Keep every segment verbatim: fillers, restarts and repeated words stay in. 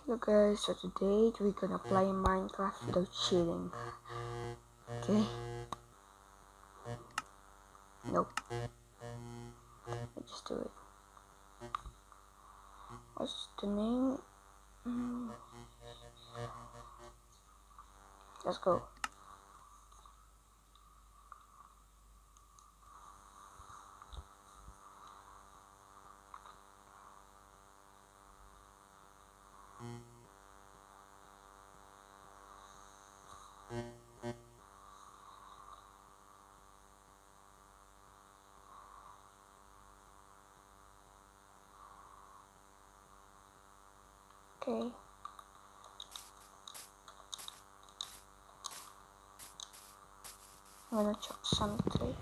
Hello guys, so today we're gonna play Minecraft without cheating. Okay? Nope. Let's just do it. What's the name? Mm. Let's go. Okay. I'm gonna chop some trees.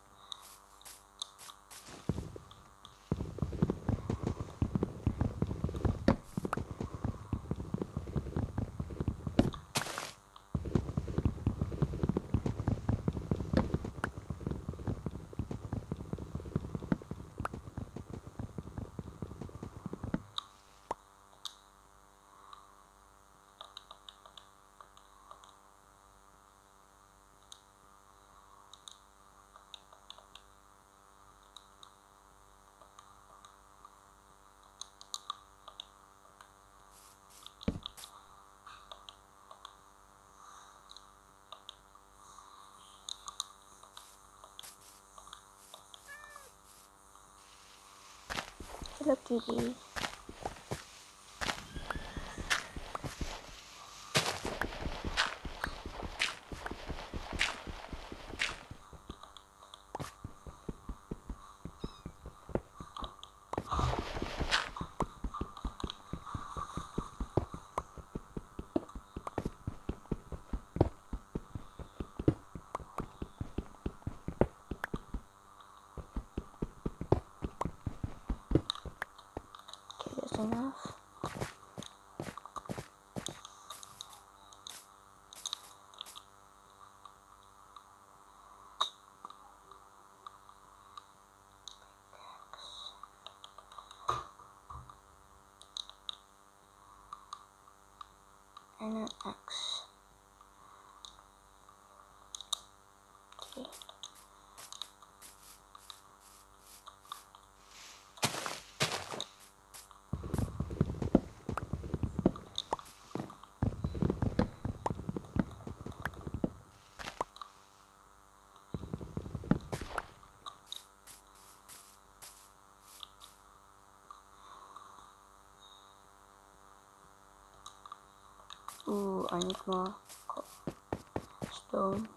Hello kitty. Okay, that's enough. And an axe. Okay. Ooh, I need more stone.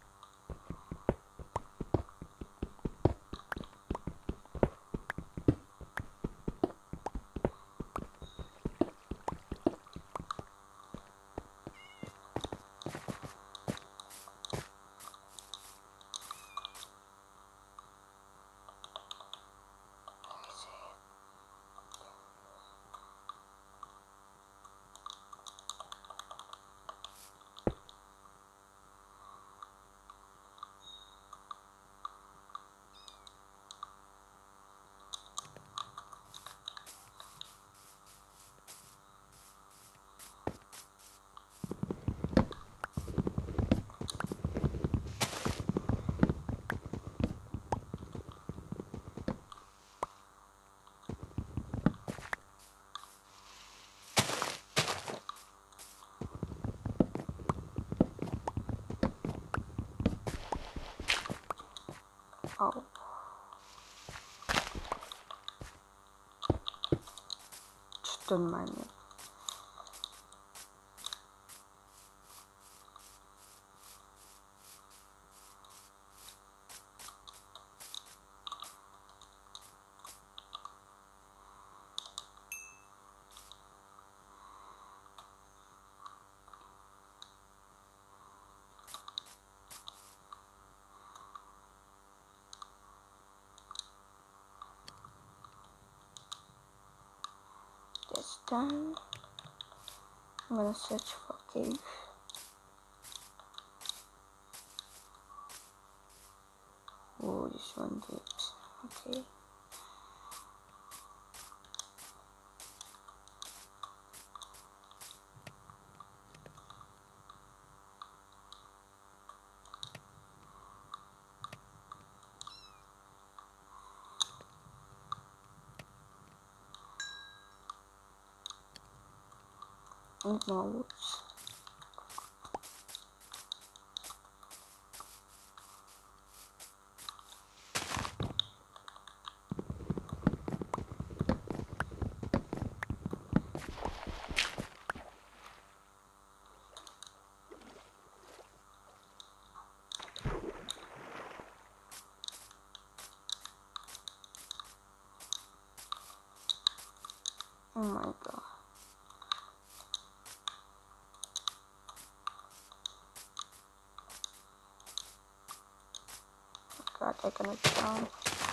Oh. Just don't mind me. That's done. I'm gonna search for cave. Oh, this one dips. Okay. And more woods. Oh my god. God, they're gonna drown.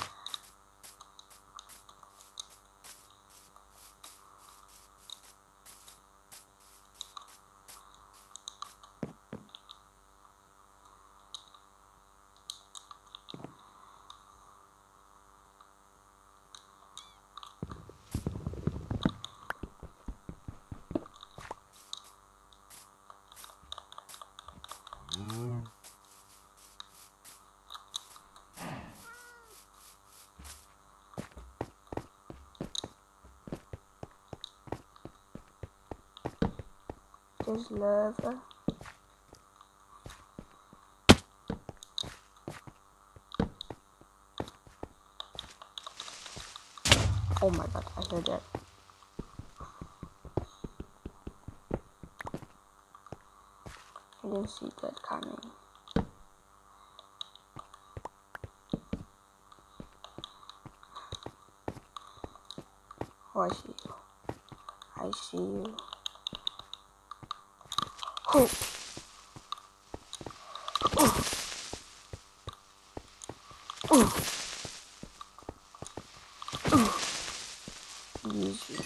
There's lava. Oh my god, I heard that. I didn't see that coming. Oh, I see you. I see you. Oh. Oh. Oh. Oh. Easy.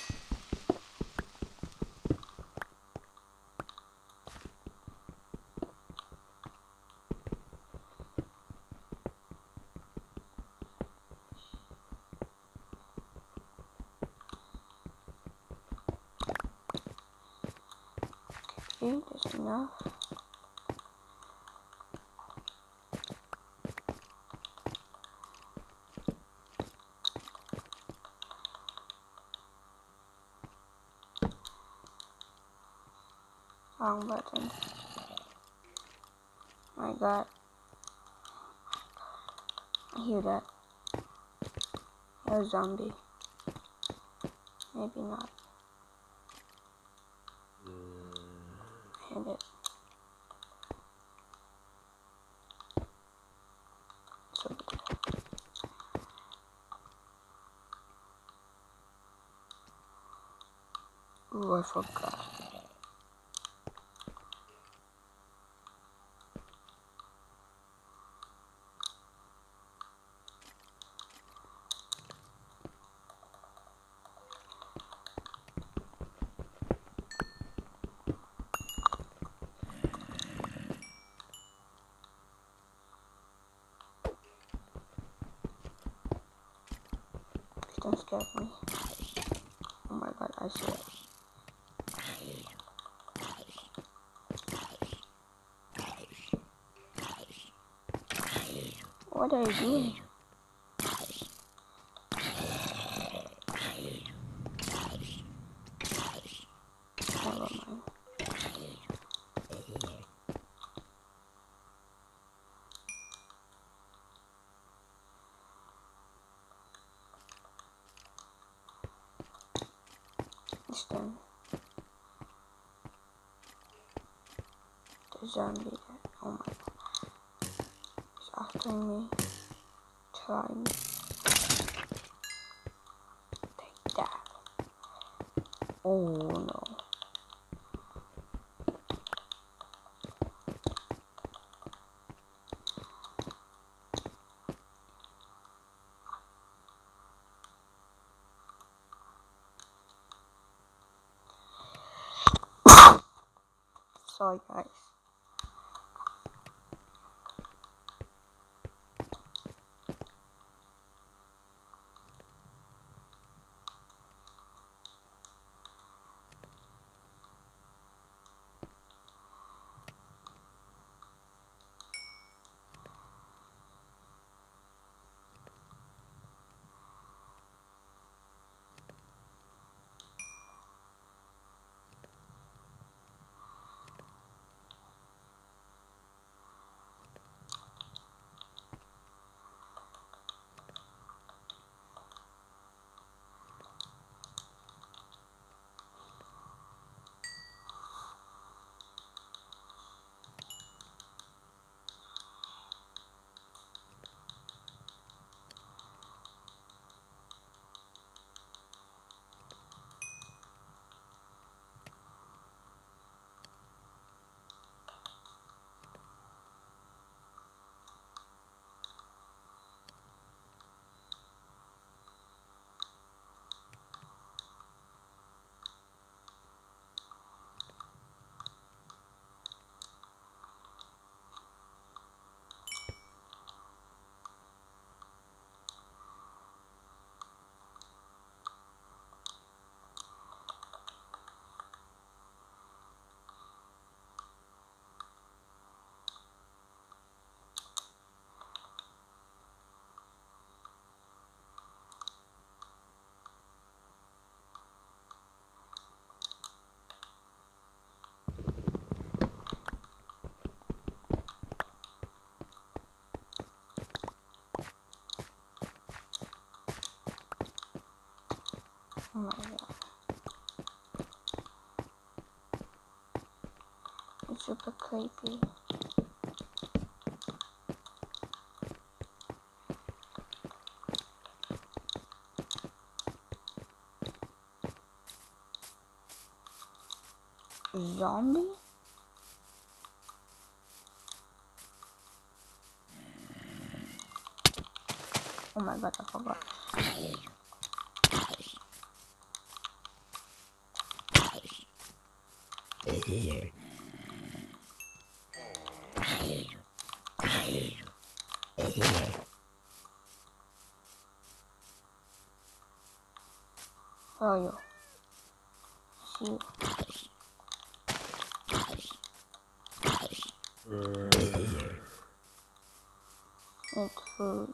Okay, that's enough. Wrong button. My god. I hear that. A zombie. Maybe not. I heard it. It's over there. Ooh, I forgot. Don't scare me. Oh my god, I see it. What are you doing? Never mind. It's done. The zombie there. Oh my god. It's after me. Try me. Take that. Oh no. Sorry guys. Oh my god. It's super creepy. Zombie? Oh my god, I forgot. Where are you? See. Need food.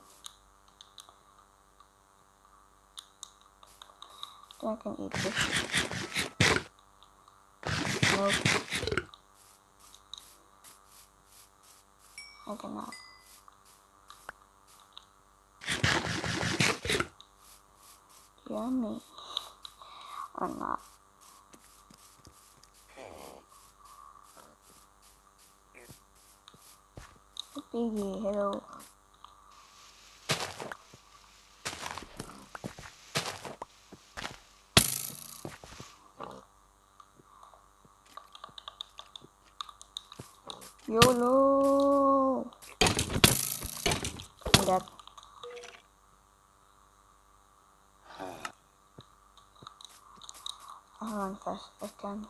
Then I can eat this. Nope. I cannot. Yummy. Or not. Piggy, hello. YOLO! I'm dead. I'll run fast as I can.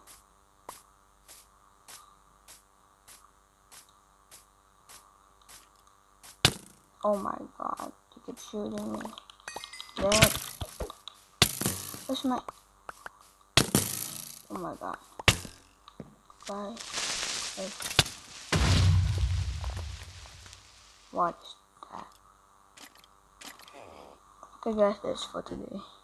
Oh my god, you keep shooting me. Dead. Where's my... Oh my god. Bye. Hey. What is that? Okay guys, that's for today.